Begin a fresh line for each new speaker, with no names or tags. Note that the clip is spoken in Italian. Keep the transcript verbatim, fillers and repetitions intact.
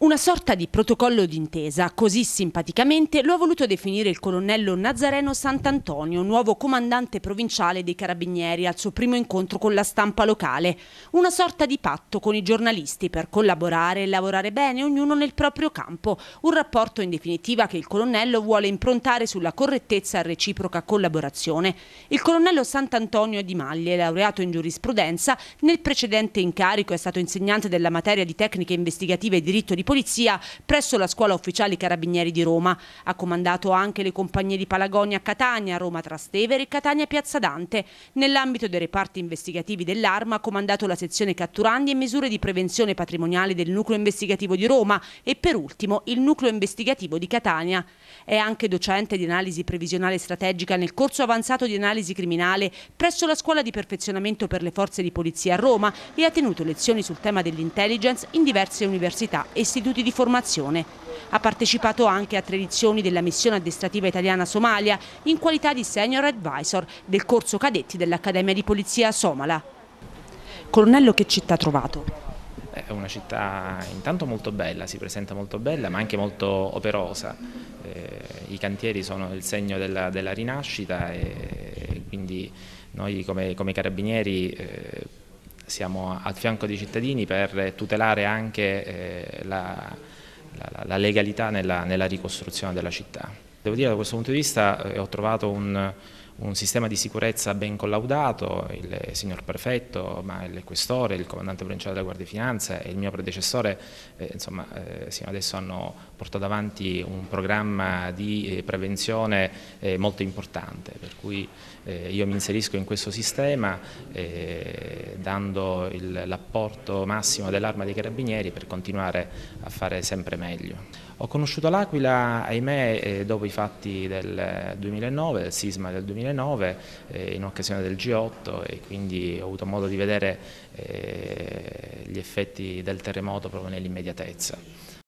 Una sorta di protocollo d'intesa, così simpaticamente lo ha voluto definire il colonnello Nazareno Sant'Antonio, nuovo comandante provinciale dei Carabinieri, al suo primo incontro con la stampa locale. Una sorta di patto con i giornalisti per collaborare e lavorare bene, ognuno nel proprio campo. Un rapporto in definitiva che il colonnello vuole improntare sulla correttezza e reciproca collaborazione. Il colonnello Sant'Antonio è di Maglie, laureato in giurisprudenza. Nel precedente incarico è stato insegnante della materia di tecniche investigative e diritto di polizia presso la Scuola Ufficiali Carabinieri di Roma. Ha comandato anche le compagnie di Palagonia a Catania, Roma Trastevere e Catania Piazza Dante. Nell'ambito dei reparti investigativi dell'Arma ha comandato la sezione catturandi e misure di prevenzione patrimoniale del nucleo investigativo di Roma e per ultimo il nucleo investigativo di Catania. È anche docente di analisi previsionale strategica nel corso avanzato di analisi criminale presso la Scuola di perfezionamento per le forze di polizia a Roma e ha tenuto lezioni sul tema dell'intelligence in diverse università e istituti di formazione. Ha partecipato anche a tre edizioni della missione addestrativa italiana Somalia in qualità di senior advisor del corso cadetti dell'Accademia di Polizia somala. Colonnello, che città ha trovato?
È una città intanto molto bella, si presenta molto bella ma anche molto operosa. Eh, I cantieri sono il segno della, della rinascita e quindi noi come, come carabinieri eh, siamo al fianco dei cittadini per tutelare anche eh, la, la, la legalità nella, nella ricostruzione della città. Devo dire, da questo punto di vista eh, ho trovato un, un sistema di sicurezza ben collaudato, il signor prefetto, ma il questore, il comandante provinciale della Guardia di Finanza e il mio predecessore eh, insomma, eh, sino adesso hanno portato avanti un programma di eh, prevenzione eh, molto importante, per cui eh, io mi inserisco in questo sistema eh, dando l'apporto massimo dell'Arma dei Carabinieri per continuare a fare sempre meglio. Ho conosciuto l'Aquila, ahimè, eh, dopo i fatti del duemilanove, del sisma del duemilanove, eh, in occasione del G otto e quindi ho avuto modo di vedere eh, gli effetti del terremoto proprio nell'immediatezza.